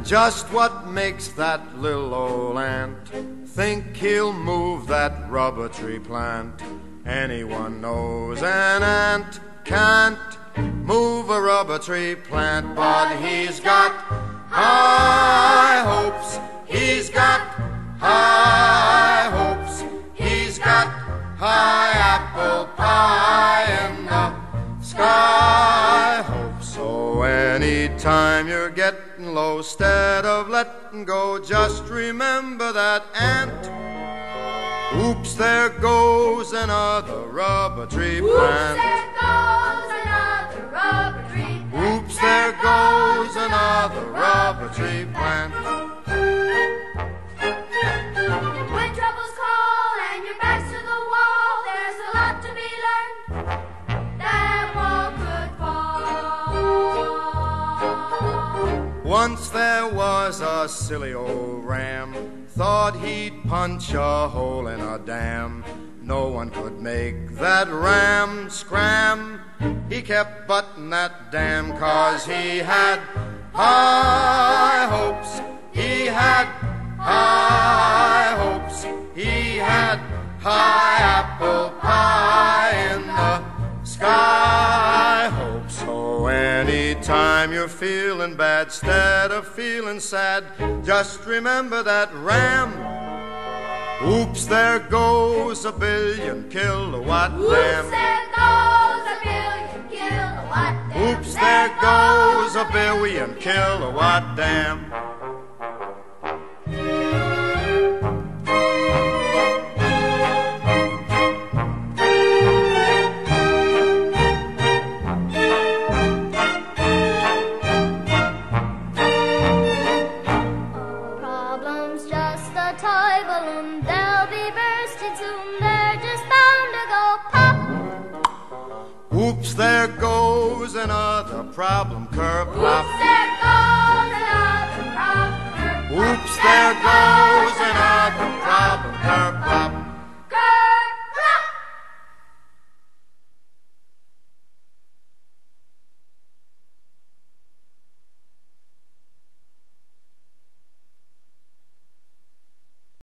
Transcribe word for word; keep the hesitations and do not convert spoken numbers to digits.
Just what makes that little old ant think he'll move that rubber tree plant? Anyone knows an ant can't move a rubber tree plant, but he's got high hopes, he's got high hopes, he's got high apple pie in the sky hopes. So anytime you're getting low, instead of letting go, just remember that ant. Oops, there goes another rubber tree plant. Oops, there goes another rubber Oops, there goes another rubber tree plant. tree plant. When troubles call and your back's to the wall, there's a lot to be learned. That wall could fall. Once there was a silly old ram, thought he'd punch a hole in a dam. No one could make that ram scram. He kept butting that dam 'cause he had high hopes. He had high hopes. He had high apple pie in the sky hopes. So anytime you're feeling bad, instead of feeling sad, just remember that ram. Oops, there goes a billion kilowatt dam. Oops, there goes a billion kilowatt dam. Oops, there goes a billion kilowatt dam. Problem's just a toy balloon. They'll be bursting soon. They're just bound to go pop. Oops, there goes another problem curve pop. Oops, there goes another problem. Oops, there goes another problem curve